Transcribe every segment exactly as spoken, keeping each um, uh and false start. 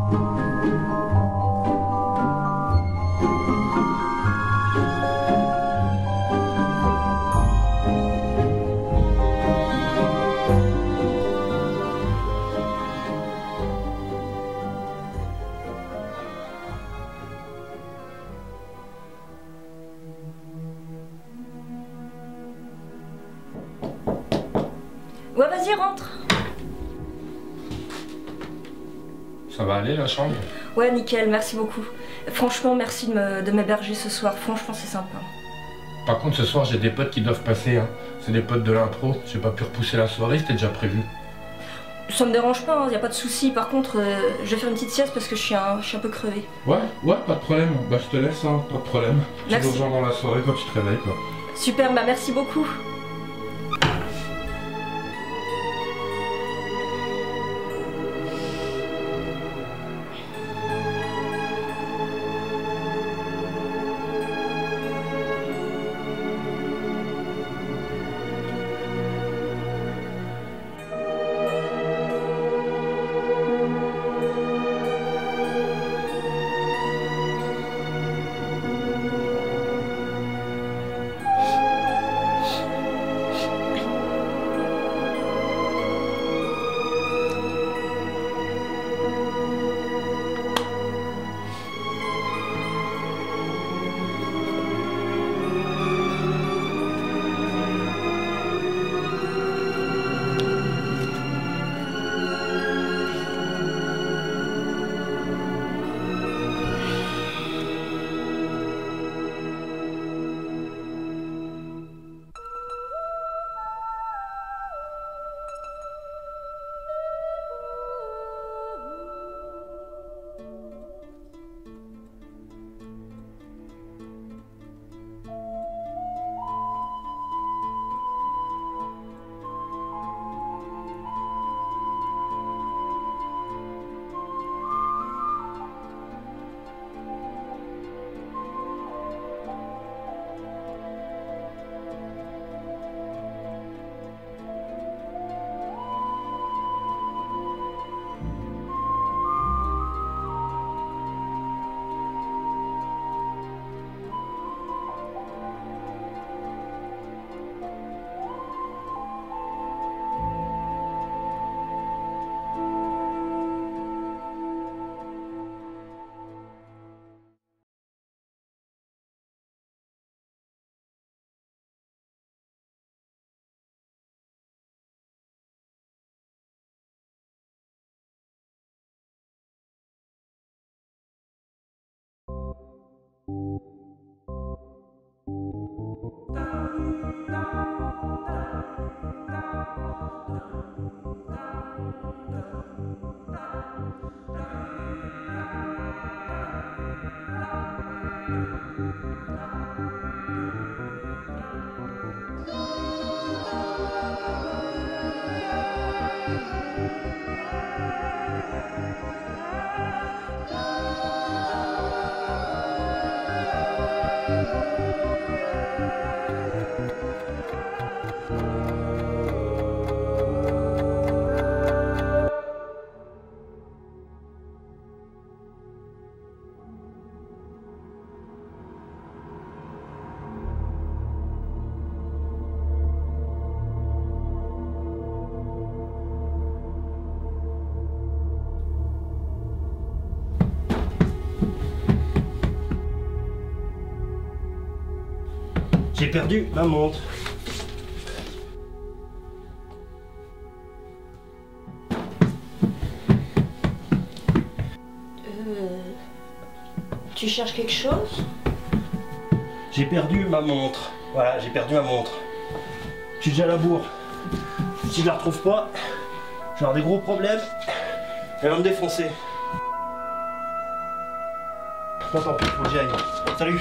Ouais, vas-y, rentre. Ça va aller la chambre? Ouais, nickel, merci beaucoup. Franchement, merci de m'héberger ce soir. Franchement, c'est sympa. Par contre, ce soir, j'ai des potes qui doivent passer. Hein. C'est des potes de l'impro. J'ai pas pu repousser la soirée, c'était déjà prévu. Ça me dérange pas, hein, y a pas de souci. Par contre, euh, je vais faire une petite sieste parce que je suis un, je suis un peu crevée. Ouais, ouais, pas de problème. Bah, je te laisse, hein, pas de problème. Tu Merci. nous rejoins dans la soirée quand tu te réveilles, quoi. Super, bah merci beaucoup. J'ai perdu ma montre. Euh... Tu cherches quelque chose? J'ai perdu ma montre. Voilà, j'ai perdu ma montre. Je suis déjà à la bourre. Si je la retrouve pas, je vais avoir des gros problèmes. Elle va me défoncer. Bon, tant pis, faut que j'y aille. Salut.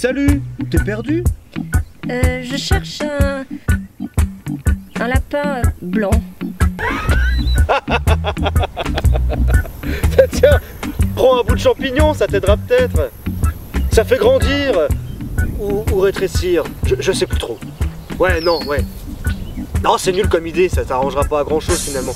salut! T'es perdu? Euh, je cherche un... un lapin blanc. Tiens, prends un bout de champignon, ça t'aidera peut-être. Ça fait grandir ou, ou rétrécir, je, je sais plus trop. Ouais, non, ouais. Non, c'est nul comme idée, ça t'arrangera pas à grand chose finalement.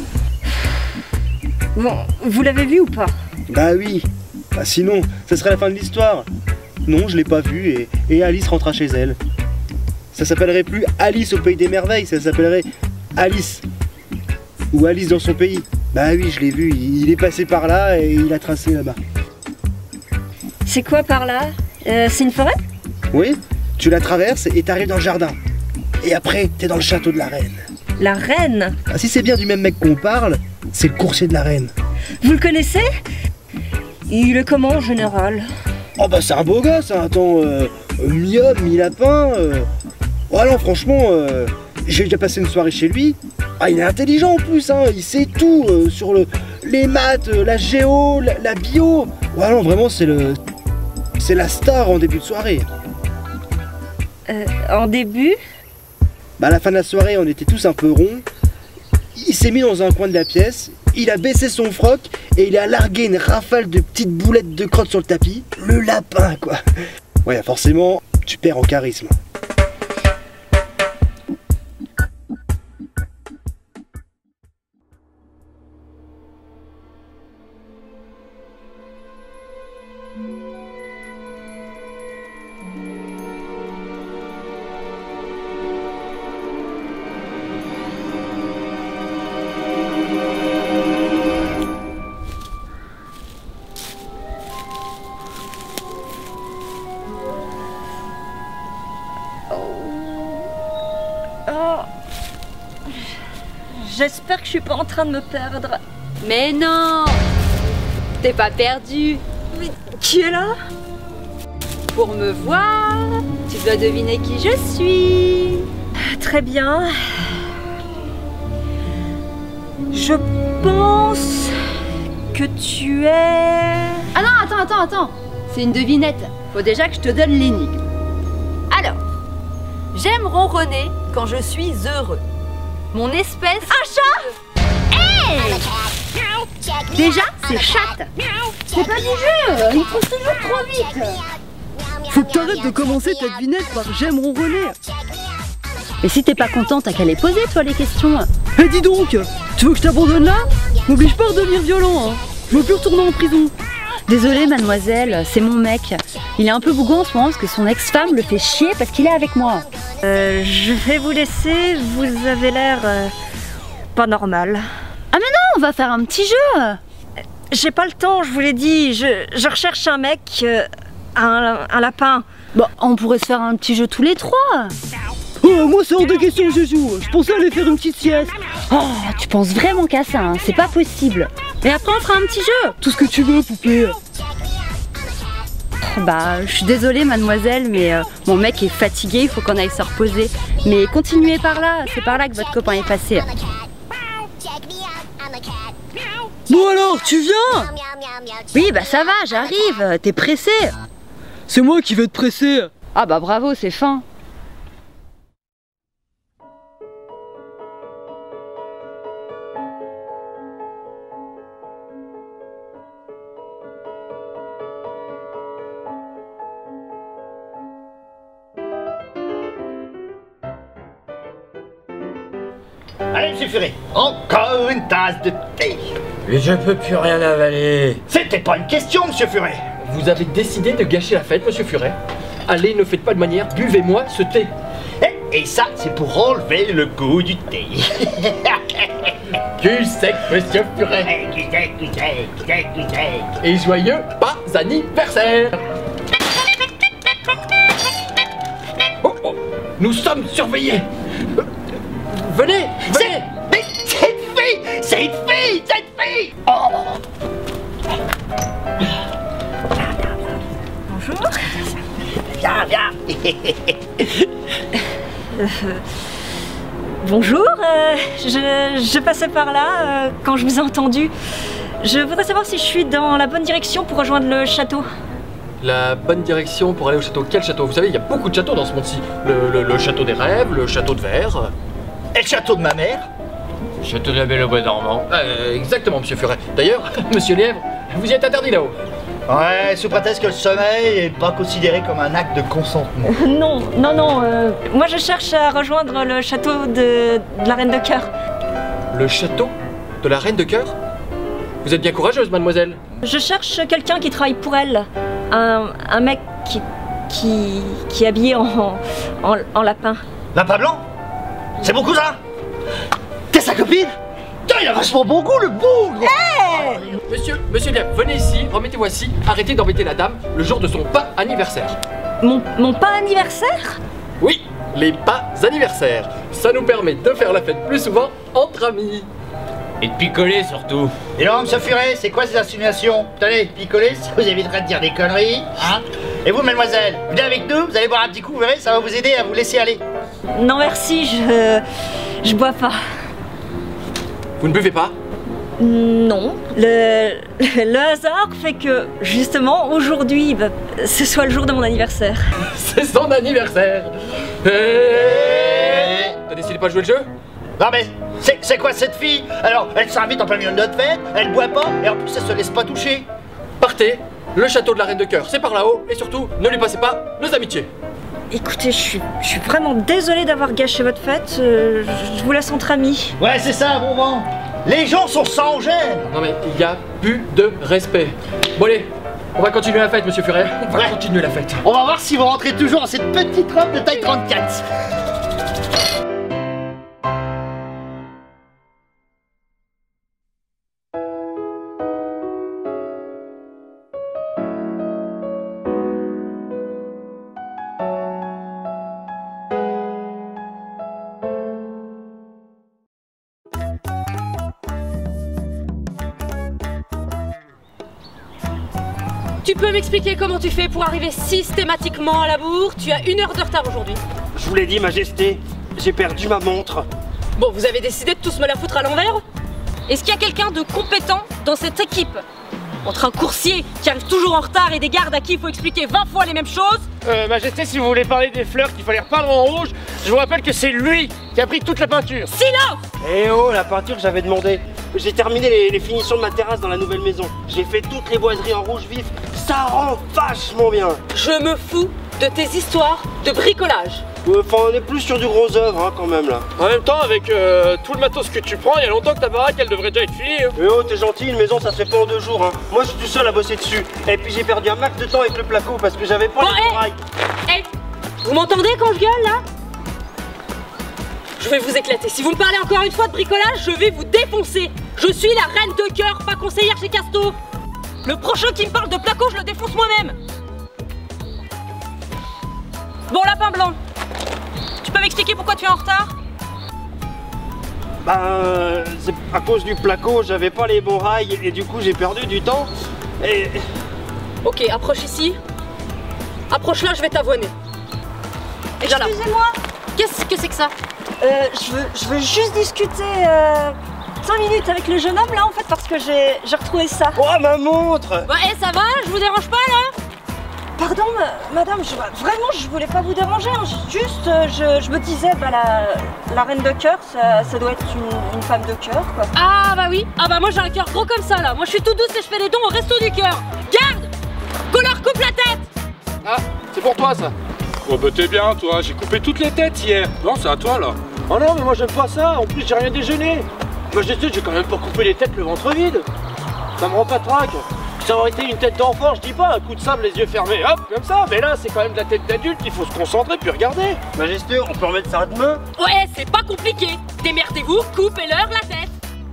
Bon, vous l'avez vu ou pas? Bah oui, bah sinon, ça serait la fin de l'histoire. Non, je l'ai pas vu et, et Alice rentra chez elle. Ça s'appellerait plus Alice au pays des merveilles, ça s'appellerait Alice. Ou Alice dans son pays. Bah oui, je l'ai vu, il, il est passé par là et il a tracé là-bas. C'est quoi par là? euh, C'est une forêt? Oui, tu la traverses et t'arrives dans le jardin. Et après, t'es dans le château de la reine. La reine? Ah, si c'est bien du même mec qu'on parle, c'est le coursier de la reine. Vous le connaissez? Il est comment en général? Oh bah c'est un beau gosse, hein. Attends, euh, mi-homme, mi-lapin. Euh... Ouais non, franchement, euh, j'ai déjà passé une soirée chez lui. Ah, il est intelligent en plus, hein. Il sait tout euh, sur le, les maths, euh, la géo, la, la bio. Ouais non, vraiment c'est le, c'est la star en début de soirée. Euh, en début? Bah à la fin de la soirée, on était tous un peu ronds. Il s'est mis dans un coin de la pièce, il a baissé son froc et il a largué une rafale de petites boulettes de crotte sur le tapis. Le lapin, quoi. Ouais, forcément, tu perds en charisme. J'espère que je suis pas en train de me perdre. Mais non, t'es pas perdu. Mais qui est là? Pour me voir, tu dois deviner qui je suis. Très bien. Je pense que tu es... Ah non, attends, attends, attends. C'est une devinette. Faut déjà que je te donne l'énigme. Alors, j'aime ronronner quand je suis heureux. Mon espèce... Un chat? Hey! Déjà, c'est chatte. C'est pas du jeu. Il trouve toujours trop vite. Faut que t'arrêtes de commencer ta devinette par j'aime ronronner. Mais si t'es pas content, t'as qu'à les poser, toi, les questions. Eh dis donc, tu veux que je t'abandonne là? M'oblige pas à devenir violent, hein. Je veux plus retourner en prison. Désolée, mademoiselle, c'est mon mec. Il est un peu bougon en ce moment parce que son ex-femme le fait chier parce qu'il est avec moi. Euh, je vais vous laisser, vous avez l'air euh, pas normal. Ah mais non, on va faire un petit jeu. J'ai pas le temps, je vous l'ai dit, je, je recherche un mec, euh, un, un lapin. Bon, on pourrait se faire un petit jeu tous les trois. Oh, moi c'est hors de question, je joue. Je pensais aller faire une petite sieste. Oh, tu penses vraiment qu'à ça, hein. C'est pas possible. Et après on fera un petit jeu. Tout ce que tu veux, poupée. Bah, je suis désolée mademoiselle, mais euh, mon mec est fatigué, il faut qu'on aille se reposer. Mais continuez par là, c'est par là que votre copain est passé. Bon alors, tu viens? Oui, bah ça va, j'arrive, t'es pressé? C'est moi qui vais te presser. Ah bah bravo, c'est fin. Allez, monsieur Furet, encore une tasse de thé. Mais je peux plus rien avaler. C'était pas une question, monsieur Furet. Vous avez décidé de gâcher la fête, monsieur Furet. Allez, ne faites pas de manière, buvez-moi ce thé. Et, et ça, c'est pour enlever le goût du thé. Cul sec, monsieur Furet. Cul sec, cul sec, cul sec, cul sec. Et joyeux pas anniversaire. Oh, oh, nous sommes surveillés. Venez, venez. Mais cette fille, cette fille, cette fille. Oh. Bonjour. Viens, viens. euh, bonjour, euh, je, je passais par là euh, quand je vous ai entendu. Je voudrais savoir si je suis dans la bonne direction pour rejoindre le château. la bonne direction pour aller au château. Quel château? Vous savez, il y a beaucoup de châteaux dans ce monde-ci. Le, le, le château des rêves, le château de verre. Et le château de ma mère? Le château de la Belle au Bois dormant. Euh, exactement, monsieur Furet. D'ailleurs, monsieur Lièvre, vous y êtes interdit là-haut. Ouais, sous prétexte que le sommeil est pas considéré comme un acte de consentement. Non, non, non. euh, moi, je cherche à rejoindre le château de, de la Reine de Cœur. Le château de la Reine de Cœur? Vous êtes bien courageuse, mademoiselle. Je cherche quelqu'un qui travaille pour elle. Un, un mec qui, qui, qui est habillé en, en, en lapin. Lapin blanc? C'est mon cousin? T'es sa copine? Putain, il a vachement bon goût, le bougre! Monsieur, monsieur Lièvre, venez ici, remettez-vous assis, arrêtez d'embêter la dame le jour de son pas anniversaire. Mon, mon pas anniversaire? Oui, les pas anniversaires. Ça nous permet de faire la fête plus souvent entre amis. Et de picoler surtout. Et non, monsieur Furet, c'est quoi ces insinuations? Tenez, picolez, ça vous évitera de dire des conneries, hein? Et vous, mademoiselle, venez avec nous, vous allez boire un petit coup, vous verrez, ça va vous aider à vous laisser aller. Non, merci, je. Je bois pas. Vous ne buvez pas? Non. Le, le hasard fait que, justement, aujourd'hui, bah, ce soit le jour de mon anniversaire. C'est son anniversaire. Et... T'as décidé pas de jouer le jeu? Non mais, c'est quoi cette fille? Alors, elle s'invite en plein milieu de notre fête, elle boit pas, et en plus elle se laisse pas toucher. Partez, le château de la Reine de Cœur, c'est par là-haut, et surtout, ne lui passez pas nos amitiés. Écoutez, je suis, je suis vraiment désolée d'avoir gâché votre fête. euh, je, je vous laisse entre amis. Ouais, c'est ça, bon vent. Les gens sont sans gêne. Non mais, il y a plus de respect. Bon allez, on va continuer la fête, monsieur Furet. On va Ouais. continuer la fête. On va voir si vous rentrez toujours dans cette petite robe de taille trente-quatre. Tu peux m'expliquer comment tu fais pour arriver systématiquement à la bourre? Tu as une heure de retard aujourd'hui. Je vous l'ai dit, Majesté, j'ai perdu ma montre. Bon, vous avez décidé de tous me la foutre à l'envers? Est-ce qu'il y a quelqu'un de compétent dans cette équipe? Entre un coursier qui arrive toujours en retard et des gardes à qui il faut expliquer vingt fois les mêmes choses? Euh, Majesté, si vous voulez parler des fleurs qu'il fallait repeindre en rouge, je vous rappelle que c'est lui qui a pris toute la peinture. Silence! Eh oh, la peinture, j'avais demandé. J'ai terminé les, les finitions de ma terrasse dans la nouvelle maison. J'ai fait toutes les boiseries en rouge vif. Ça rend vachement bien. Je me fous de tes histoires de bricolage. Enfin, on est plus sur du gros œuvre, hein, quand même, là. En même temps, avec euh, tout le matos que tu prends, il y a longtemps que ta baraque, elle devrait déjà être finie. Hein. Eh oh, t'es gentil, une maison, ça se fait pas en deux jours, hein. Moi, je suis tout seul à bosser dessus. Et puis, j'ai perdu un max de temps avec le placo parce que j'avais pas Bon, les hé oreilles. Hé, vous m'entendez quand je gueule, là? Je vais vous éclater. Si vous me parlez encore une fois de bricolage, je vais vous défoncer. Je suis la reine de cœur, pas conseillère chez Casto. Le prochain qui me parle de placo, je le défonce moi-même. Bon, lapin blanc, tu peux m'expliquer pourquoi tu es en retard? Bah, euh, c'est à cause du placo, j'avais pas les bons rails et du coup, j'ai perdu du temps. Et... Ok, approche ici. Approche là, je vais t'avoiner. Et viens là. Excusez-moi, Qu'est-ce que c'est que ça? euh, je, veux, je veux juste discuter euh, cinq minutes avec le jeune homme là en fait parce que j'ai j'ai retrouvé ça. Oh, ma montre! Bah, hé, ça va? Je vous dérange pas là? Pardon ma- madame, je, vraiment je voulais pas vous déranger, hein, juste euh, je, je me disais bah la, la reine de cœur ça, ça doit être une, une femme de cœur quoi. Ah bah oui, ah bah moi j'ai un cœur gros comme ça là. Moi je suis tout douce et je fais des dons au resto du cœur. Garde! Qu'on leur coupe la tête! Ah, c'est pour toi ça. Oh bah t'es bien toi, j'ai coupé toutes les têtes hier. Non, c'est à toi là. Oh non, mais moi, j'aime pas ça. En plus, j'ai rien déjeuné. Majesté, j'ai quand même pas coupé les têtes le ventre vide. Ça me rend pas trac. Ça aurait été une tête d'enfant, je dis pas, un coup de sable, les yeux fermés, hop, comme ça. Mais là, c'est quand même de la tête d'adulte, il faut se concentrer puis regarder. Majesté, on peut remettre ça demain? Ouais, c'est pas compliqué. Démerdez-vous, coupez-leur la tête.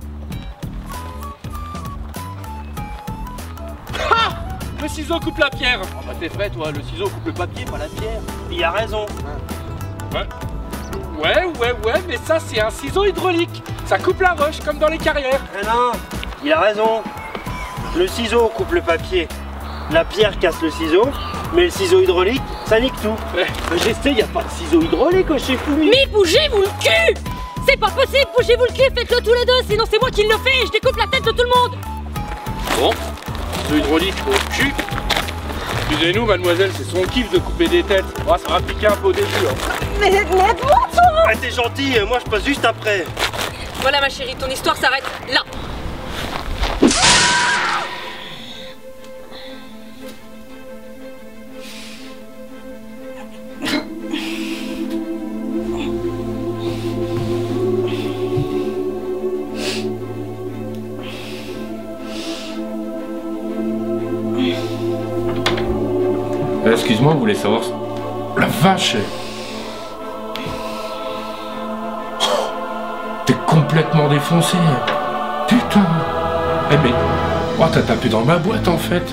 Ha! Le ciseau coupe la pierre. Oh bah t'es frais, toi, le ciseau coupe le papier, pas la pierre. Il a raison. Ouais. Ouais, ouais, ouais, mais ça c'est un ciseau hydraulique. Ça coupe la roche comme dans les carrières. Eh non, il a raison. Le ciseau coupe le papier. La pierre casse le ciseau. Mais le ciseau hydraulique, ça nique tout. Eh, Majesté, y a pas de ciseau hydraulique chez Fumi. Mais bougez-vous le cul! C'est pas possible, bougez-vous le cul, faites-le tous les deux, sinon c'est moi qui le fais et je découpe la tête de tout le monde. Bon, ciseau hydraulique au cul. Excusez-nous, mademoiselle, c'est son kiff de couper des têtes. Oh, ça va piquer un peu au début. Hein. Mais, mais aide-moi, toi. Ah, t'es gentil, moi je passe juste après. Voilà ma chérie, ton histoire s'arrête là. Euh, Excuse-moi, vous voulez savoir... La vache! Oh, t'es complètement défoncé! Putain! Eh ben... Oh, t'as tapé dans ma boîte en fait!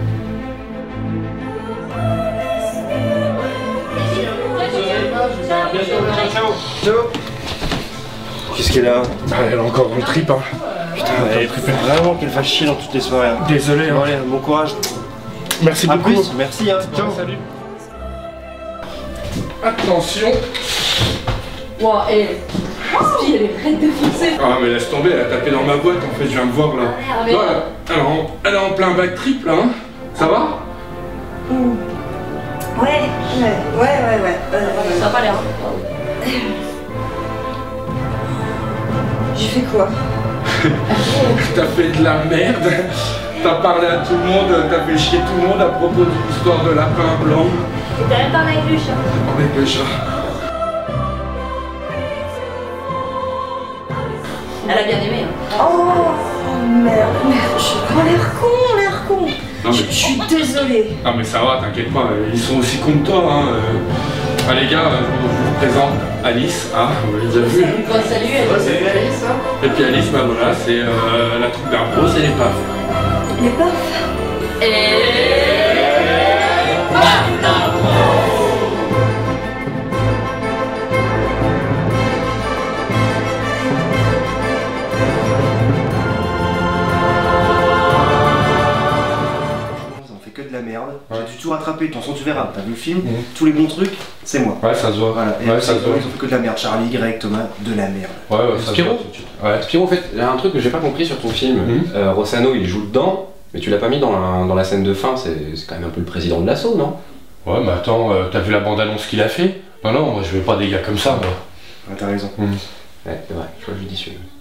Qu'est-ce qu'elle a? Ah, elle est encore dans le trip, hein! Putain, elle préfère vraiment qu'elle fasse chier dans toutes les soirées. Hein. Désolé, Bon, hein. allez, bon courage. Merci à beaucoup! Plus. Merci, hein! Ciao! Salut! Attention! Wow, et... Spi, elle est prête de foncer. Ah mais laisse tomber, elle a tapé dans ma boîte en fait, je viens de voir là. Ah, merde, Non, elle, elle, est en, elle est en plein bac trip là, hein. Ça va? Mmh. Ouais, ouais, ouais, ouais, ouais. Euh, Ça a pas l'air. J'ai fait quoi? T'as fait de la merde, t'as parlé à tout le monde, t'as fait chier tout le monde à propos de l'histoire de lapin blanc. Et t'as même parlé avec le chat. Avec le chat. Elle a bien aimé. Hein. Oh merde, merde, j'ai pas l'air con, l'air con. Non, mais... Je suis désolée. Ah mais ça va, t'inquiète pas, ils sont aussi cons que toi. Hein. Ah les gars, je vous présente Alice, ah, vous l'avez déjà vu. Bon, salut, elle. Ouais, salut Alice. Hein. Et puis Alice, bah voilà, c'est euh, la troupe d'impro, c'est les pafs. Les pafs. Et... Que de la merde, ouais. J'ai du tout rattrapé, de toute façon tu verras, t'as vu le film, mmh. tous les bons trucs, c'est moi. Ouais, ça se voit. Voilà, et ouais, ça se voit. Ils ont fait que de la merde, Charlie, Greg, Thomas, de la merde. Ouais, ouais, ça Spiro, se voit. Ouais. Spiro, en fait, il y a un truc que j'ai pas compris sur ton film. Mmh. Euh, Rossano, il joue dedans, mais tu l'as pas mis dans la, dans la scène de fin, c'est quand même un peu le président de l'assaut, non? Ouais, mais attends, euh, t'as vu la bande-annonce qu'il a fait? Non, non, moi je veux pas des gars comme ça, moi. Ouais, t'as raison. Mmh. Ouais, c'est vrai, choix judicieux.